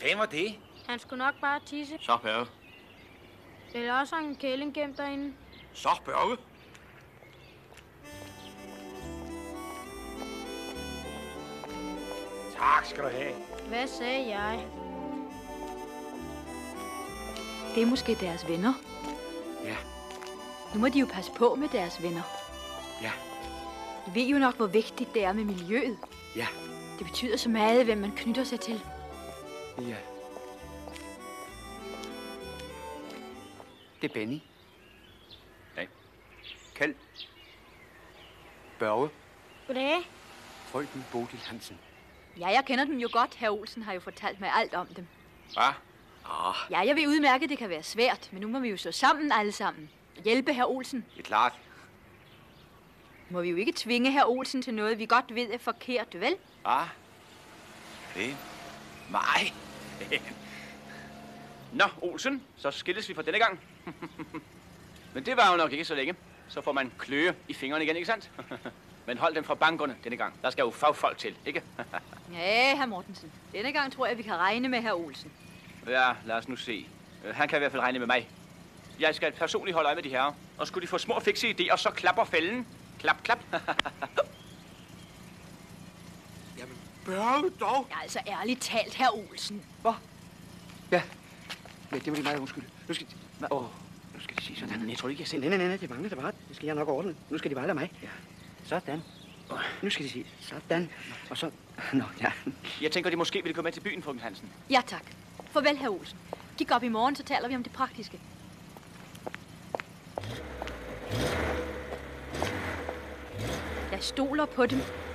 fanden var det? Han skulle nok bare tisse. Så, Børge. Eller også har en kæling gemt derinde. Så, Børge. Tak skal du have. Hvad sagde jeg? Det er måske deres venner. Ja. Nu må de jo passe på med deres venner. Ja. De ved jo nok, hvor vigtigt det er med miljøet. Ja. Det betyder så meget, hvem man knytter sig til. Ja. Det er Benny. Nej. Kald. Børge. Goddag. Frøken Bodil Hansen. Ja, jeg kender dem jo godt. Herr Olsen har jo fortalt mig alt om dem. Hvad? Ja, jeg vil udmærke, at det kan være svært, men nu må vi jo stå sammen alle sammen. Hjælpe herr Olsen. Det er klart. Må vi jo ikke tvinge herr Olsen til noget, vi godt ved er forkert, vel? Ah. Det. Nej. Nå, Olsen, så skilles vi for denne gang. Men det var jo nok ikke så længe. Så får man kløe i fingrene igen, ikke sandt? Men hold dem fra bankerne denne gang. Der skal jo fagfolk til, ikke? Ja, herr Mortensen. Denne gang tror jeg, vi kan regne med herr Olsen. Ja, lad os nu se. Han kan i hvert fald regne med mig. Jeg skal personligt holde øje med de her. Og skulle de få små fikse idéer, så klapper fælden. Klap, klap. Jamen, Børge dog. Ja, altså ærligt talt, herr Olsen. Hvad? Ja. Ja, det var de meget undskyld. Nu skal de... nu skal de sige sådan. Men jeg tror ikke, jeg selv... Nej, det mangler det bare. Det skal jeg nok ordne. Nu skal de bare lade mig. Ja. Sådan. Nu skal de sige sådan. Og så... Nå, ja. Jeg tænker, de måske vil gå med til byen, frøken Hansen. Ja, tak. Farvel, herr Olsen. Kig op i morgen, så taler vi om det praktiske. Jeg stoler på dem.